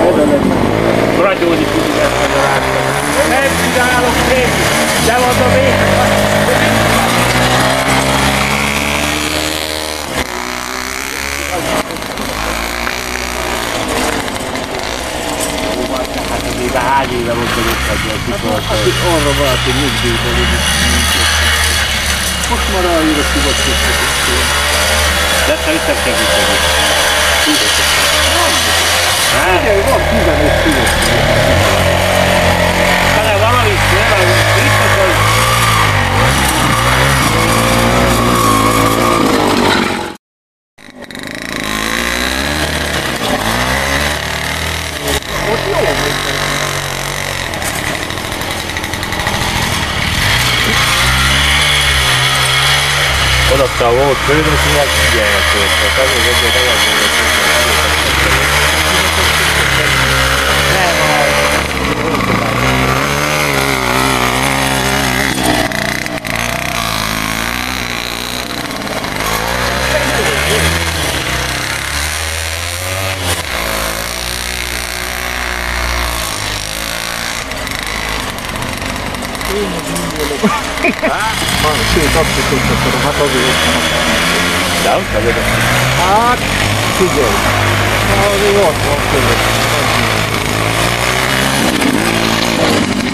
Ragyolni tudjuk ezt a rácsot. Nem csinálok még, de mondom én. Hát azért hány éve volt, hogy ott hagyja a kiszolta. Hát itt arra vált, hogy nyugdíjban is. Most már rájön a szivattyúztatásról. De szerintem kevésbé. Figyelj, van 15 szivattyú. De valami biztos, hogy... Ott jó volt. Odakta volt főnök, hogy figyeljet volt. Azért egyet elazolva. Sőt, azt hiszem, hát azért De ott vagy? hát, figyelj, azért ott van között.